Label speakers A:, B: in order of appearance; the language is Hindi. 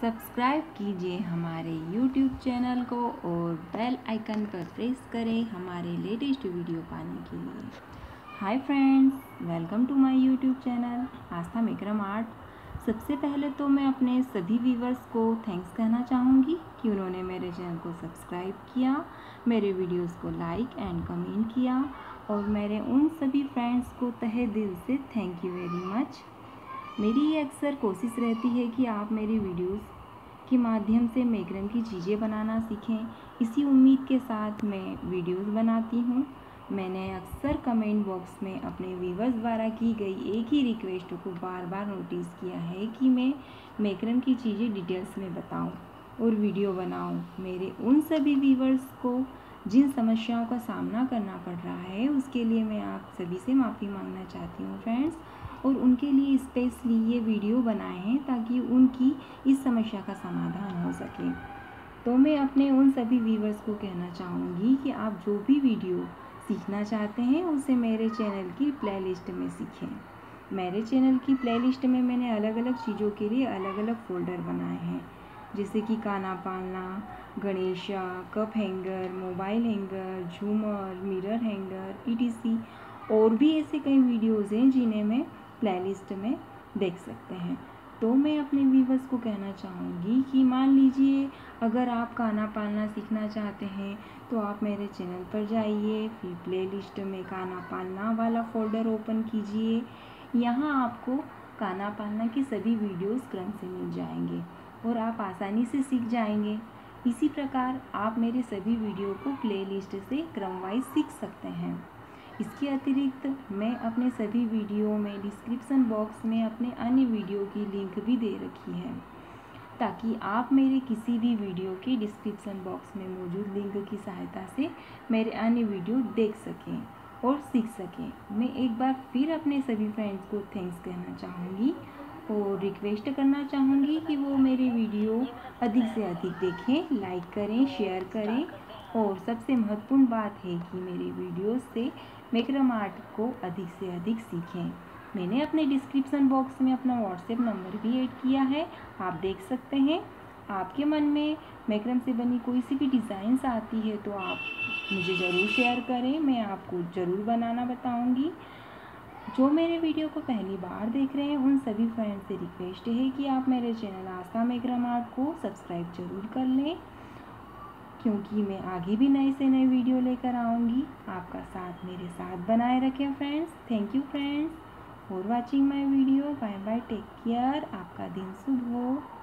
A: सब्सक्राइब कीजिए हमारे YouTube चैनल को और बेल आइकन पर प्रेस करें हमारे लेटेस्ट वीडियो पाने के लिए। Hi friends, welcome to my YouTube channel Aastha macrame art. सबसे पहले तो मैं अपने सभी व्यूवर्स को थैंक्स कहना चाहूँगी कि उन्होंने मेरे चैनल को सब्सक्राइब किया, मेरे वीडियोस को लाइक एंड कमेंट किया और मेरे उन सभी फ्रेंड्स को तहे दिल से थैंक यू वेरी मच। मेरी ये अक्सर कोशिश रहती है कि आप मेरी वीडियोस के माध्यम से मेकरम की चीज़ें बनाना सीखें। इसी उम्मीद के साथ मैं वीडियोस बनाती हूँ। मैंने अक्सर कमेंट बॉक्स में अपने व्यूवर्स द्वारा की गई एक ही रिक्वेस्ट को बार बार नोटिस किया है कि मैं मेकरम की चीज़ें डिटेल्स में बताऊँ और वीडियो बनाऊँ। मेरे उन सभी व्यूवर्स को जिन समस्याओं का सामना करना पड़ रहा है उसके लिए मैं आप सभी से माफ़ी मांगना चाहती हूँ फ्रेंड्स, और उनके लिए स्पेशली ये वीडियो बनाए हैं ताकि उनकी इस समस्या का समाधान हो सके। तो मैं अपने उन सभी व्यूवर्स को कहना चाहूँगी कि आप जो भी वीडियो सीखना चाहते हैं उसे मेरे चैनल की प्लेलिस्ट में सीखें। मेरे चैनल की प्लेलिस्ट में मैंने अलग अलग चीज़ों के लिए अलग अलग फ़ोल्डर बनाए हैं, जैसे कि काना पालना, Ganesha, cup hanger, mobile hanger, झूमर, मिरर हैंगर, ETC और भी ऐसे कई वीडियोज़ हैं जिन्हें मैं प्लेलिस्ट में देख सकते हैं। तो मैं अपने व्यूवर्स को कहना चाहूँगी कि मान लीजिए अगर आप काना पालना सीखना चाहते हैं तो आप मेरे चैनल पर जाइए, फिर प्लेलिस्ट में काना पालना वाला फ़ोल्डर ओपन कीजिए। यहाँ आपको काना पालना के सभी वीडियोस क्रम से मिल जाएंगे और आप आसानी से सीख जाएंगे। इसी प्रकार आप मेरे सभी वीडियो को प्लेलिस्ट से क्रमवाइज सीख सकते हैं। इसके अतिरिक्त मैं अपने सभी वीडियो में डिस्क्रिप्शन बॉक्स में अपने अन्य वीडियो की लिंक भी दे रखी है ताकि आप मेरे किसी भी वीडियो के डिस्क्रिप्शन बॉक्स में मौजूद लिंक की सहायता से मेरे अन्य वीडियो देख सकें और सीख सकें। मैं एक बार फिर अपने सभी फ्रेंड्स को थैंक्स कहना चाहूँगी और रिक्वेस्ट करना चाहूँगी कि वो मेरे वीडियो अधिक से अधिक देखें, लाइक करें, शेयर करें और सबसे महत्वपूर्ण बात है कि मेरे वीडियोस से मेकरम आर्ट को अधिक से अधिक सीखें। मैंने अपने डिस्क्रिप्शन बॉक्स में अपना व्हाट्सएप नंबर भी ऐड किया है, आप देख सकते हैं। आपके मन में मेकरम से बनी कोई सी भी डिज़ाइंस आती है तो आप मुझे ज़रूर शेयर करें, मैं आपको ज़रूर बनाना बताऊंगी। जो मेरे वीडियो को पहली बार देख रहे हैं उन सभी फ्रेंड्स से रिक्वेस्ट है कि आप मेरे चैनल आस्था मेकरम आर्ट को सब्सक्राइब ज़रूर कर लें, क्योंकि मैं आगे भी नए से नए वीडियो लेकर आऊँगी। आपका साथ मेरे साथ बनाए रखें friends. Thank you friends for watching my video. Bye bye, take care. आपका दिन शुभ हो।